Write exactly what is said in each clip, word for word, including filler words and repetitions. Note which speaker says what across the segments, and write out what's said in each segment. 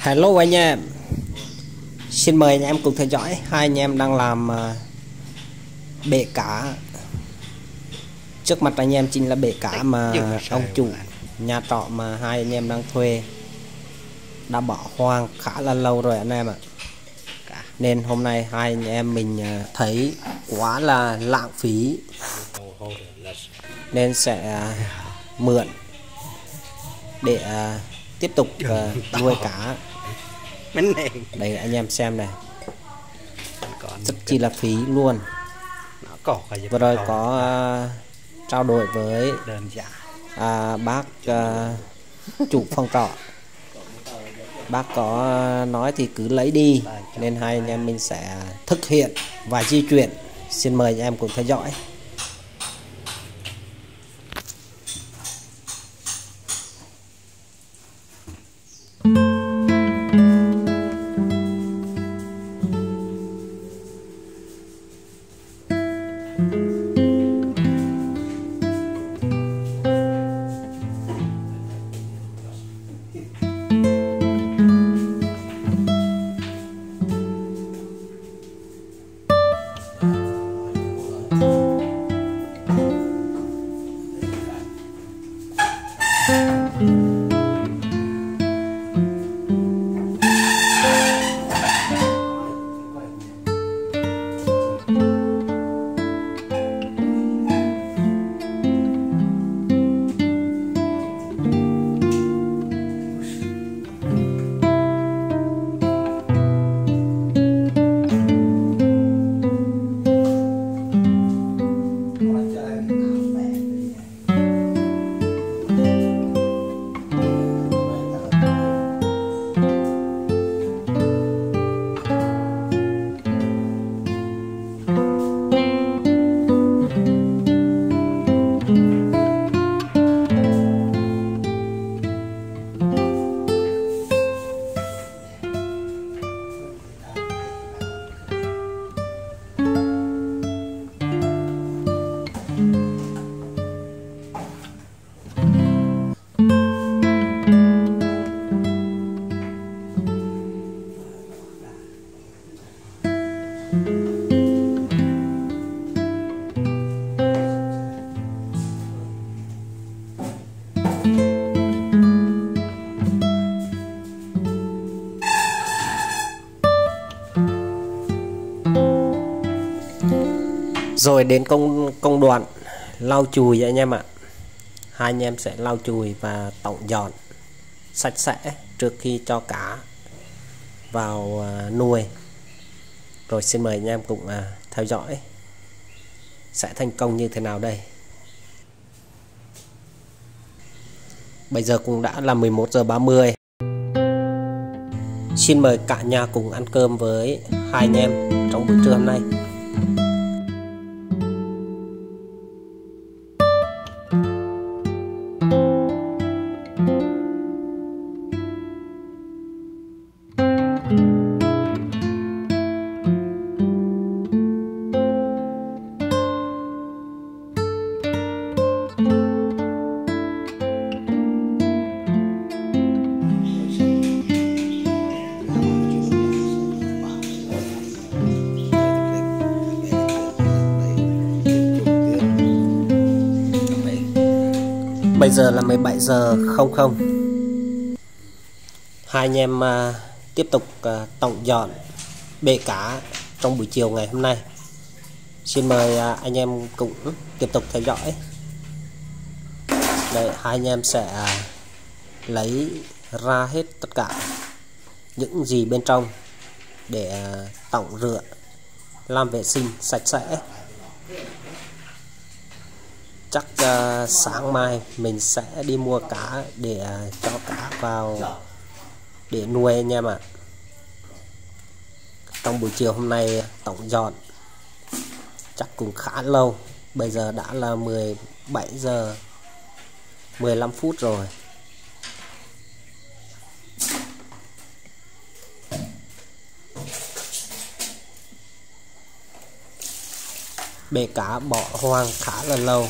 Speaker 1: Hello anh em, xin mời anh em cùng theo dõi. Hai anh em đang làm uh, bể cá. Trước mặt anh em chính là bể cá mà ông chủ nhà trọ mà hai anh em đang thuê đã bỏ hoang khá là lâu rồi anh em ạ. Nên hôm nay hai anh em mình thấy quá là lãng phí nên sẽ mượn để uh, tiếp tục uh, nuôi cá. Đây anh em xem này, rất chi là phí luôn. Vừa rồi có uh, trao đổi với uh, bác uh, chủ phòng trọ. Bác có nói thì cứ lấy đi, nên hai anh em mình sẽ thực hiện và di chuyển. Xin mời anh em cùng theo dõi. Rồi đến công công đoạn lau chùi anh em ạ. Hai anh em sẽ lau chùi và tổng dọn sạch sẽ trước khi cho cá vào uh, nuôi. Rồi xin mời anh em cùng uh, theo dõi sẽ thành công như thế nào đây. Bây giờ cũng đã là mười một giờ ba mươi. Xin mời cả nhà cùng ăn cơm với hai anh em trong buổi trưa hôm nay. Bây giờ là mười bảy giờ không không. Hai anh em uh, tiếp tục uh, tổng dọn bể cá trong buổi chiều ngày hôm nay. Xin mời uh, anh em cũng tiếp tục theo dõi. Đây, hai anh em sẽ uh, lấy ra hết tất cả những gì bên trong để uh, tổng rửa, làm vệ sinh sạch sẽ. Chắc uh, sáng mai mình sẽ đi mua cá để uh, cho cá vào để nuôi anh em ạ. Trong buổi chiều hôm nay tổng dọn chắc cũng khá lâu. Bây giờ đã là mười bảy giờ mười lăm phút rồi. Bể cá bỏ hoang khá là lâu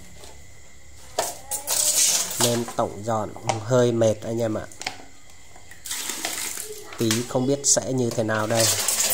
Speaker 1: nên tổng dọn hơi mệt anh em ạ. tí không biết sẽ như thế nào đây.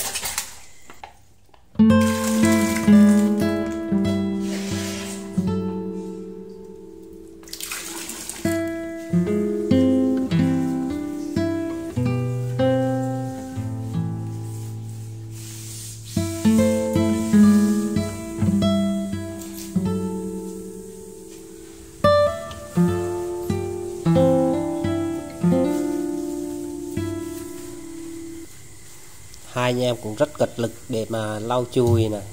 Speaker 1: Hai anh em cũng rất cật lực để mà lau chùi này.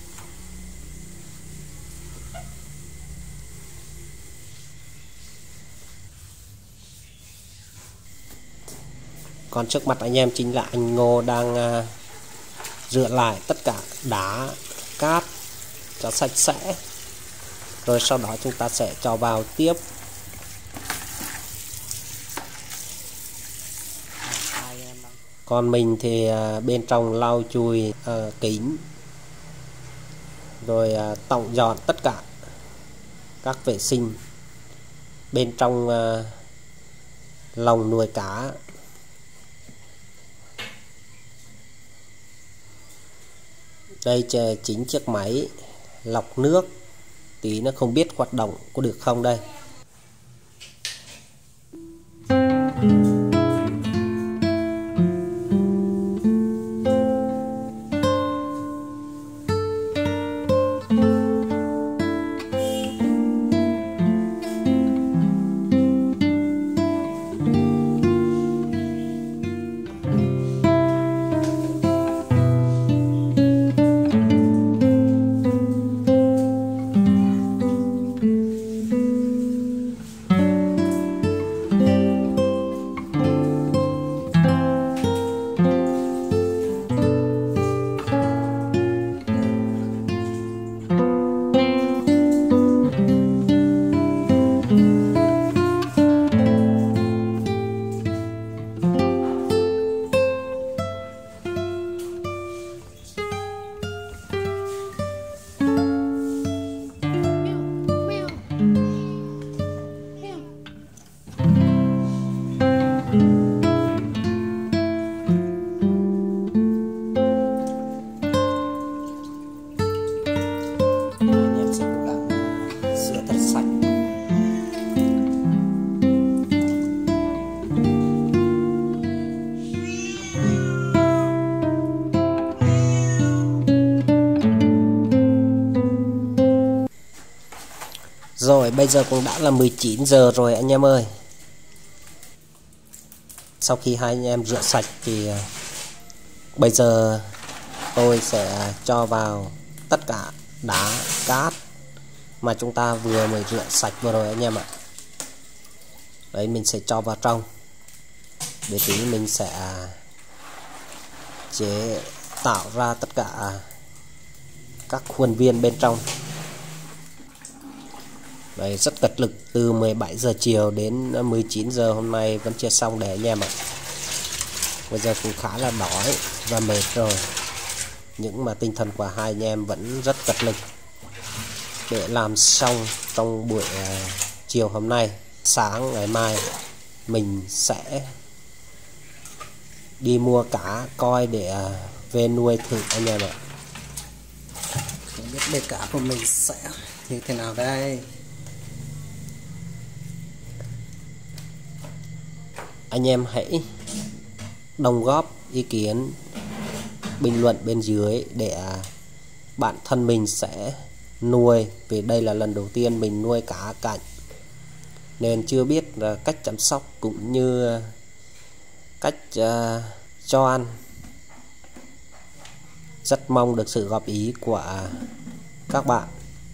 Speaker 1: Còn trước mặt anh em chính là anh Ngô đang uh, rửa lại tất cả đá, cát cho sạch sẽ. Rồi sau đó chúng ta sẽ cho vào tiếp. Còn mình thì uh, bên trong lau chùi uh, kính, rồi uh, tổng dọn tất cả các vệ sinh bên trong uh, lồng nuôi cá. Đây chính chiếc máy lọc nước, tí nó không biết hoạt động có được không đây. Rồi bây giờ cũng đã là mười chín giờ rồi anh em ơi. Sau khi hai anh em rửa sạch thì bây giờ tôi sẽ cho vào tất cả đá, cát mà chúng ta vừa mới rửa sạch vừa rồi anh em ạ. Đấy, mình sẽ cho vào trong để tí mình sẽ chế tạo ra tất cả các khuôn viên bên trong. Đấy, rất cật lực từ mười bảy giờ chiều đến mười chín giờ hôm nay vẫn chưa xong để anh em ạ. Bây giờ cũng khá là đói và mệt rồi, nhưng mà tinh thần của hai anh em vẫn rất cật lực để làm xong trong buổi uh, chiều hôm nay. Sáng ngày mai mình sẽ đi mua cá coi để uh, về nuôi thử anh em ạ. Không biết bể cá của mình sẽ như thế nào đây. Anh em hãy đóng góp ý kiến bình luận bên dưới để bản thân mình sẽ nuôi, vì đây là lần đầu tiên mình nuôi cá cảnh nên chưa biết cách chăm sóc cũng như cách uh, cho ăn. Rất mong được sự góp ý của các bạn.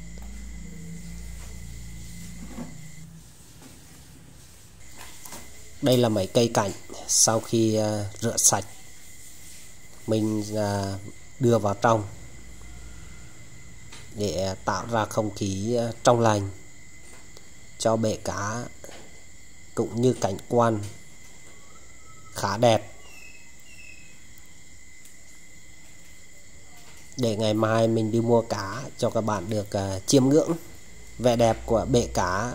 Speaker 1: Đây là mấy cây cảnh sau khi uh, rửa sạch mình uh, đưa vào trong để tạo ra không khí uh, trong lành cho bể cá cũng như cảnh quan khá đẹp, để ngày mai mình đi mua cá cho các bạn được uh, chiêm ngưỡng vẻ đẹp của bể cá.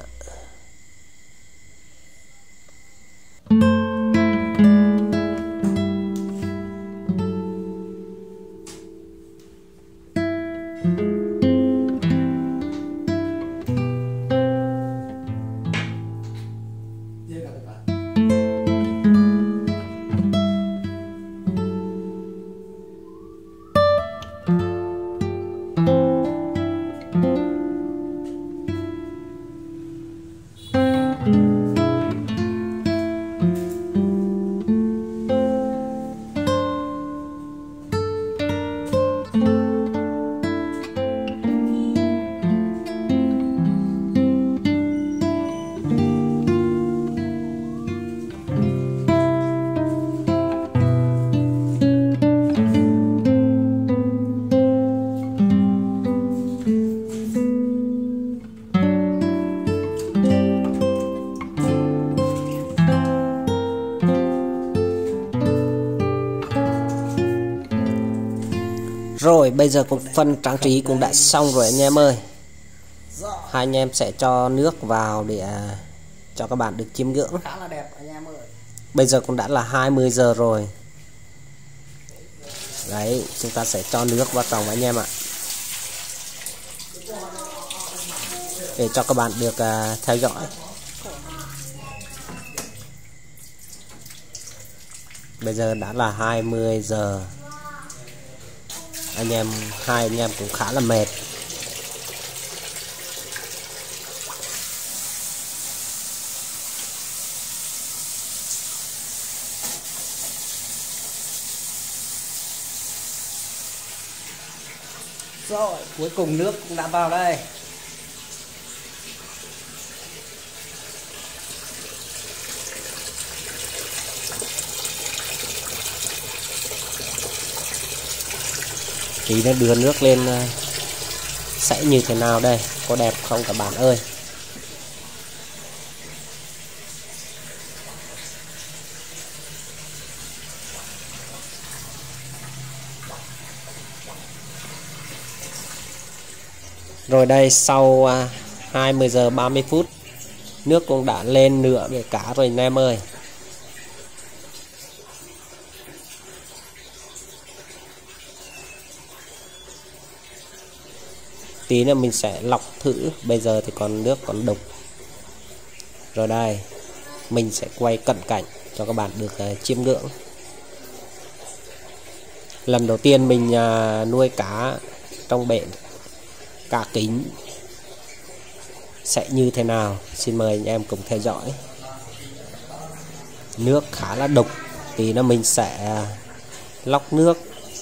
Speaker 1: Rồi bây giờ cũng phần trang trí cũng đã xong rồi anh em ơi. Hai anh em sẽ cho nước vào để à, cho các bạn được chiêm ngưỡng.
Speaker 2: Khá là đẹp anh em ơi.
Speaker 1: Bây giờ cũng đã là hai mươi giờ rồi. Đấy, chúng ta sẽ cho nước vào trong anh em ạ, để cho các bạn được à, theo dõi. Bây giờ đã là hai mươi giờ. Anh em hai anh em cũng khá là mệt.
Speaker 2: Rồi, cuối cùng nước cũng đã vào đây.
Speaker 1: Tí nó đưa nước lên sẽ như thế nào đây? Có đẹp không các bạn ơi? Rồi đây, sau hai mươi giờ ba mươi phút, nước cũng đã lên nửa bể cá rồi anh em ơi. Tí nữa mình sẽ lọc thử. Bây giờ thì còn nước còn đục. Rồi đây, mình sẽ quay cận cảnh cho các bạn được uh, chiêm ngưỡng. Lần đầu tiên mình uh, nuôi cá trong bể cá kính sẽ như thế nào, xin mời anh em cùng theo dõi. Nước khá là đục, tí nữa mình sẽ uh, lọc nước.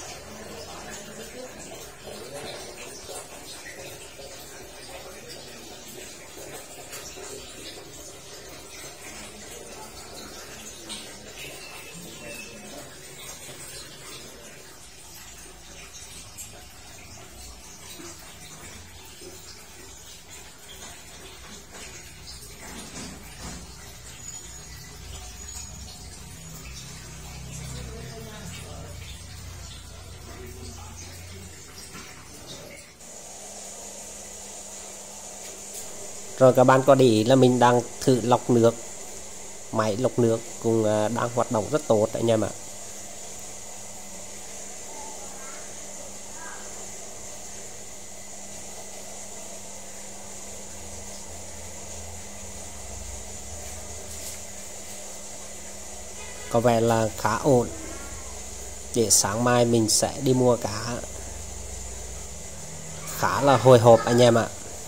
Speaker 1: Rồi các bạn có để ý là mình đang thử lọc nước. Máy lọc nước cũng đang hoạt động rất tốt anh em ạ. Có vẻ là khá ổn. Để sáng mai mình sẽ đi mua cá. Khá là hồi hộp anh em ạ.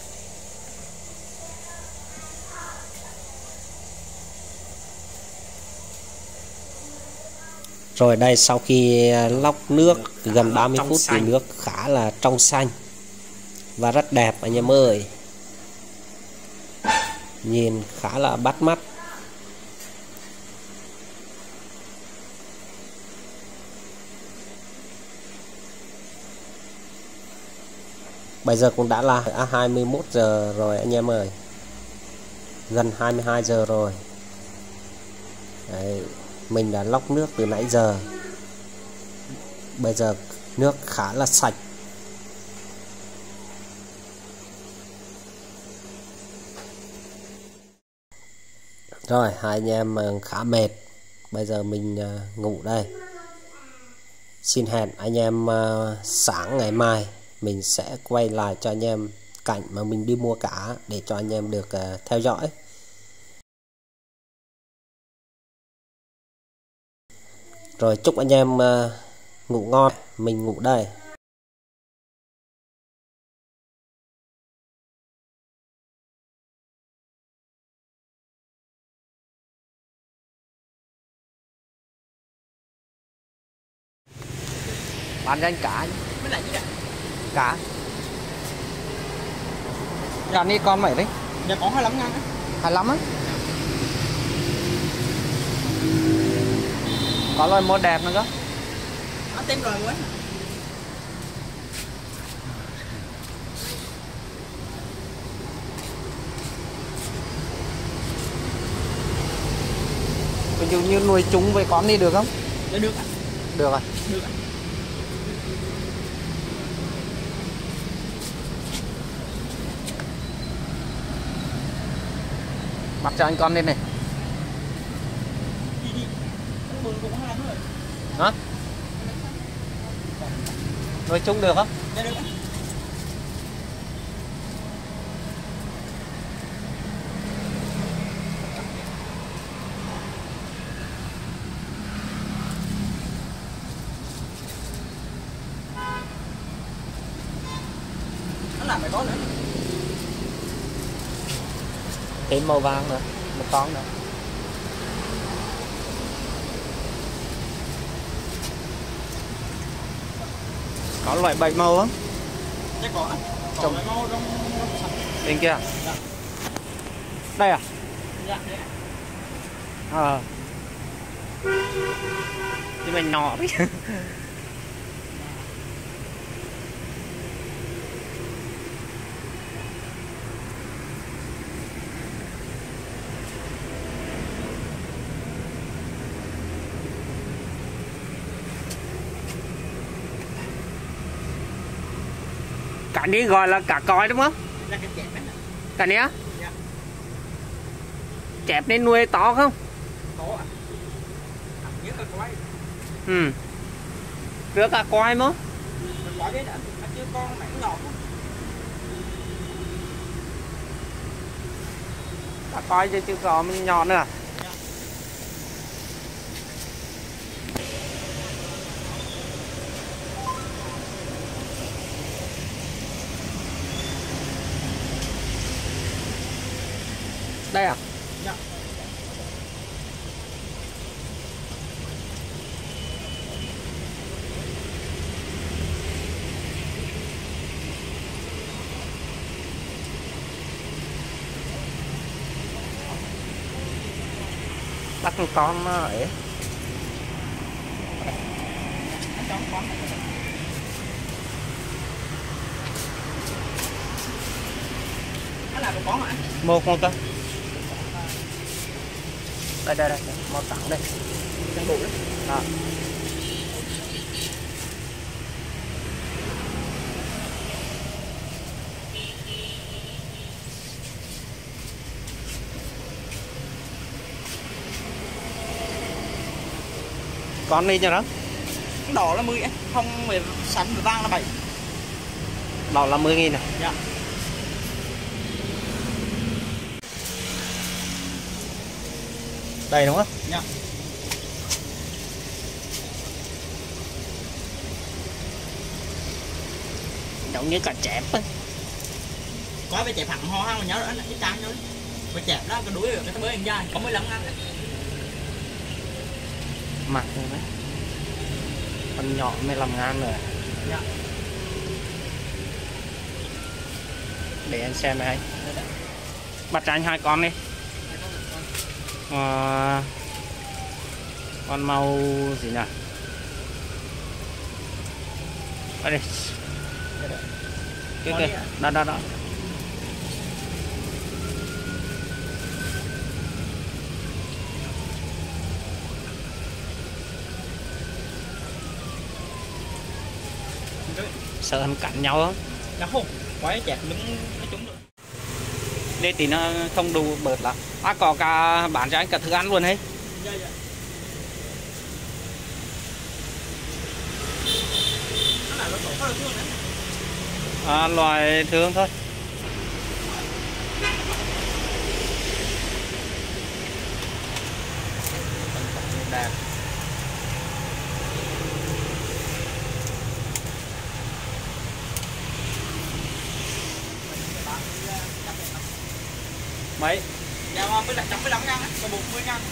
Speaker 1: Rồi đây, sau khi lọc nước gần ba mươi phút thì nước khá là trong xanh và rất đẹp anh em ơi. Nhìn khá là bắt mắt. Bây giờ cũng đã là hai mươi mốt giờ rồi anh em ơi. Gần hai mươi hai giờ rồi. Đấy, mình đã lọc nước từ nãy giờ. Bây giờ nước khá là sạch. Rồi, hai anh em khá mệt. Bây giờ mình ngủ đây. Xin hẹn anh em sáng ngày mai mình sẽ quay lại cho anh em cảnh mà mình đi mua cá để cho anh em được theo dõi. Rồi chúc anh em ngủ ngon, mình ngủ đây. Bán cho anh cá.
Speaker 2: Mới là gì ạ?
Speaker 1: Cá. Giờ đi con mấy đấy?
Speaker 2: Dạ có hai mươi lăm ngàn á.
Speaker 1: hai mươi lăm á. Có loài mô đẹp nữa cơ.
Speaker 2: Nó tem rồi quá.
Speaker 1: Ví dụ như nuôi chúng với con đi được không?
Speaker 2: Dạ được ạ.
Speaker 1: Được à?
Speaker 2: Được ạ.
Speaker 1: Bắt cho anh con lên này. Hả? Nuôi chung được không?
Speaker 2: Nó làm phải có nữa.
Speaker 1: Thêm màu vàng nữa, một con nữa. Có loại bảy màu không?
Speaker 2: Chắc có. Có loại màu trong
Speaker 1: bên kia.
Speaker 2: Dạ.
Speaker 1: Đây à?
Speaker 2: Dạ, đấy.
Speaker 1: Ờ. Nhưng mà nhỏ đấy. Cảนี้gọi là cả còi đúng không?
Speaker 2: Là cái chẹp đấy.
Speaker 1: Cảนี้á?
Speaker 2: Dạ.
Speaker 1: Chẹp nên nuôi to không?
Speaker 2: Có ạ. À, nhớ cả quái.
Speaker 1: Ừ. Rửa cả coi mà.
Speaker 2: Mình bỏ đấy đã. Nó chưa con mảnh ngọt.
Speaker 1: Cả coi chứ chứ có mình nhọn nữa.
Speaker 2: Dạ.
Speaker 1: Đây à?
Speaker 2: Dạ.
Speaker 1: Bắt con con nó ấy.
Speaker 2: Anh cho con. Nó là một con hả?
Speaker 1: Một một cơ. Đây đây đây, một tặng đây.
Speaker 2: Đang bụi đấy.
Speaker 1: À. Con đi cho nó.
Speaker 2: Đỏ là mười anh, không về sắn và vàng là bảy.
Speaker 1: Đỏ là mười nghìn này.
Speaker 2: Dạ.
Speaker 1: Đây đúng không?
Speaker 2: Dạ.
Speaker 1: Giống như cả chẹp ấy.
Speaker 2: Có phải chẹp thẳng ho hăng mà nhớ đó cái trang đó. Phải chẹp đó cái đuôi rồi cái mới anh dai, có mười lăm ngàn.
Speaker 1: Mặt rồi đấy. Con nhỏ mười lăm ngàn rồi.
Speaker 2: Dạ.
Speaker 1: Để anh xem này. Bắt cho anh hai con đi. À, con màu gì nè? Ở đây. Cái kìa, đó đó đó. Sợ hắn cắn nhau không?
Speaker 2: Dạ không, quái chẹp đứng nó trúng rồi.
Speaker 1: Đây thì nó không đủ bớt lắm. À có cả bán cho anh cả thức ăn luôn hay?
Speaker 2: Dạ dạ. Nó là loại thương đấy.
Speaker 1: À, loài thương thôi. Đẹp. Mấy?
Speaker 2: Dạ mà với lại trăm mươi lăm ngàn á, còn bốn mươi ngàn.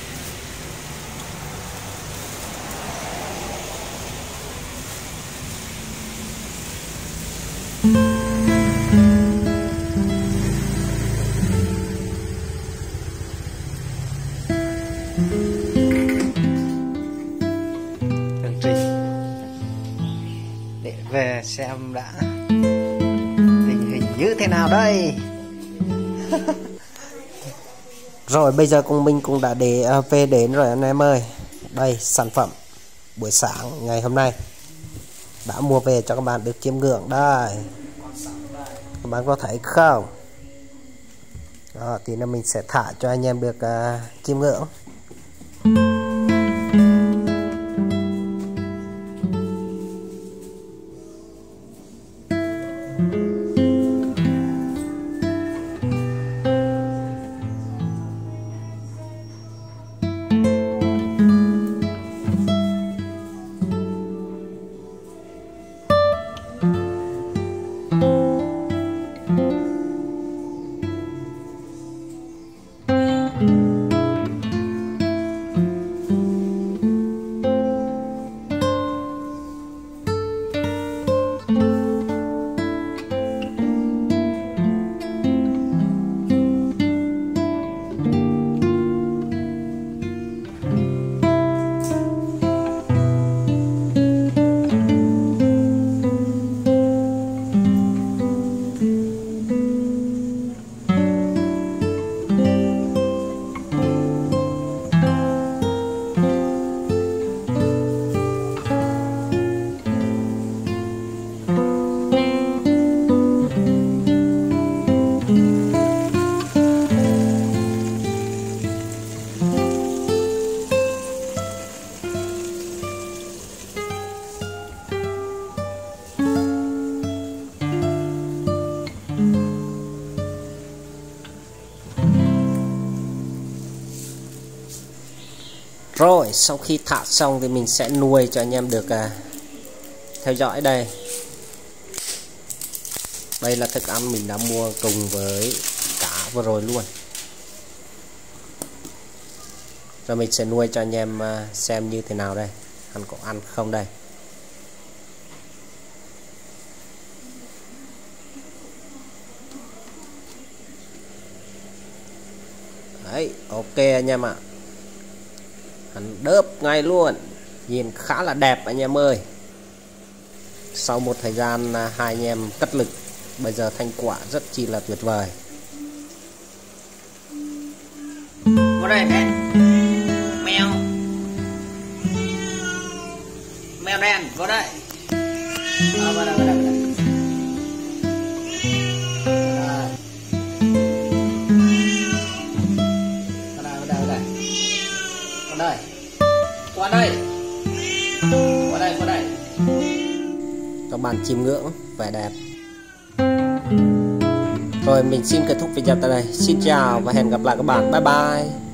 Speaker 1: Tường trình để về xem đã tình hình như thế nào đây. Rồi bây giờ cùng mình cũng đã để về đến rồi anh em ơi. Đây sản phẩm buổi sáng ngày hôm nay đã mua về cho các bạn được chiêm ngưỡng đây. Các bạn có thấy không? Đó, thì là mình sẽ thả cho anh em được uh, chim ngưỡng. Rồi sau khi thả xong thì mình sẽ nuôi cho anh em được uh, theo dõi đây. Đây là thức ăn mình đã mua cùng với cá vừa rồi luôn. Rồi mình sẽ nuôi cho anh em uh, xem như thế nào đây. Hắn có ăn không đây. Đấy, ok anh em ạ. Hắn đớp ngay luôn, nhìn khá là đẹp anh em ơi. Sau một thời gian hai anh em cất lực, bây giờ thành quả rất chi là tuyệt vời.
Speaker 2: Vào đây nè, mèo mèo đen vào đây. À, vào đây, vào đây, vào đây. Đây. Qua đây. Qua đây, qua đây.
Speaker 1: Các bạn chim ngưỡng vẻ đẹp. Rồi mình xin kết thúc video tại đây. Xin chào và hẹn gặp lại các bạn. Bye bye.